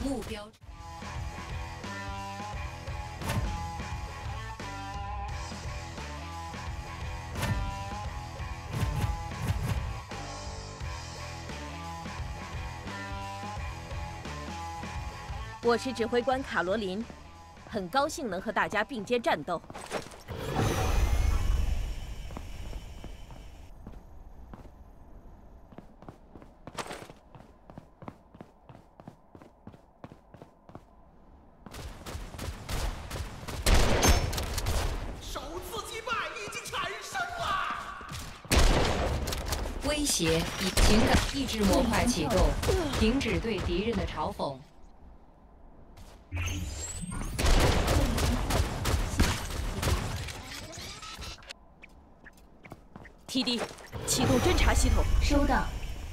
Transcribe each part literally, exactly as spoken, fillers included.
目标。 我是指挥官卡罗琳，很高兴能和大家并肩战斗。 首次击败已经产生了。 威胁以情感意志模块启动，停止对敌人的嘲讽。 T D， 启动侦察系统。 收到。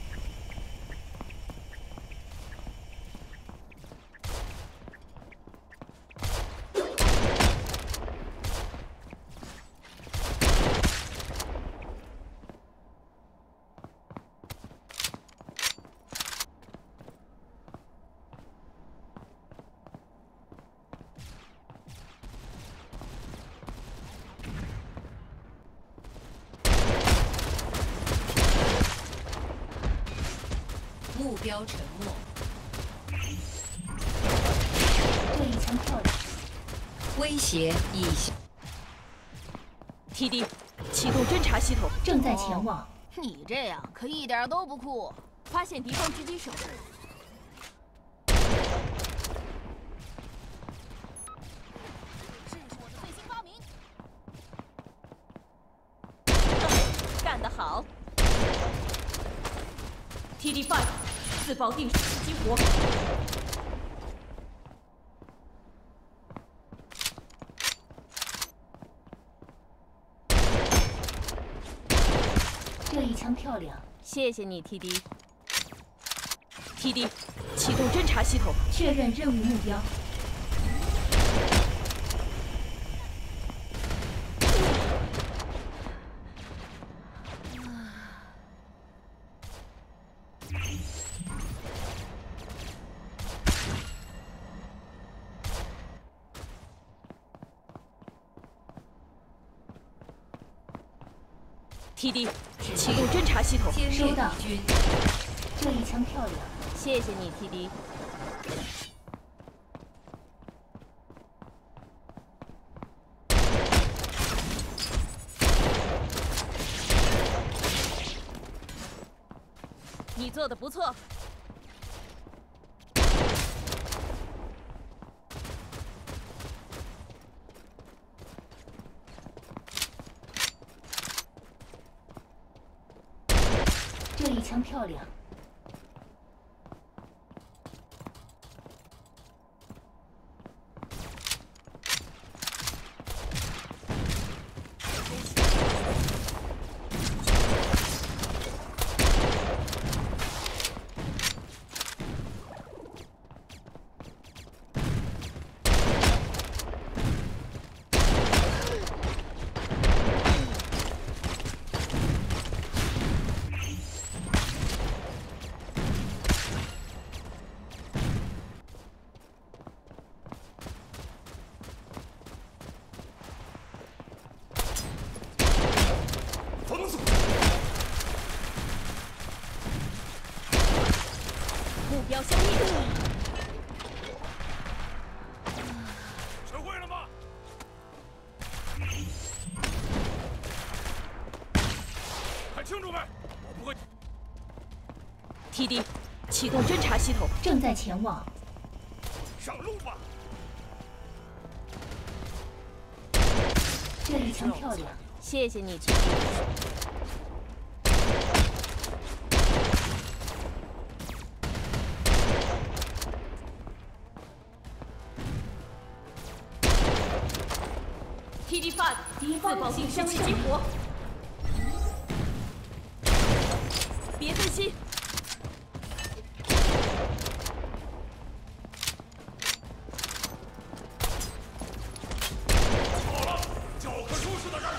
目标沉默。 这一枪漂亮。 威胁已。 T D， 启动侦察系统。 正在前往。 哦、你这样可一点都不酷。 发现敌方狙击手。 试试我的最新发明。 干得好 ！T D five。 自爆定时激活。 这一枪漂亮， 谢谢你 ，T D。T D， 启动侦察系统， 确认任务目标。 T D， 启动侦察系统。 收到。这一枪漂亮， 谢谢你 ，T D。你做的不错。 这一枪漂亮。 目标消灭。 学会了吗？看清楚没？我不会。 T D， 启动侦察系统。 正在前往。 上路吧。 这一枪漂亮。 谢谢你 ，T D。 T D five， 自爆定时器激活。别分心。 好了，教科书式的战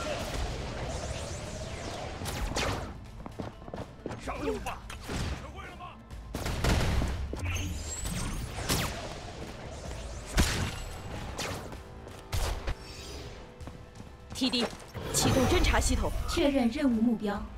术。上路吧，学会了吗？ T D， 启动侦察系统。 确认任务目标。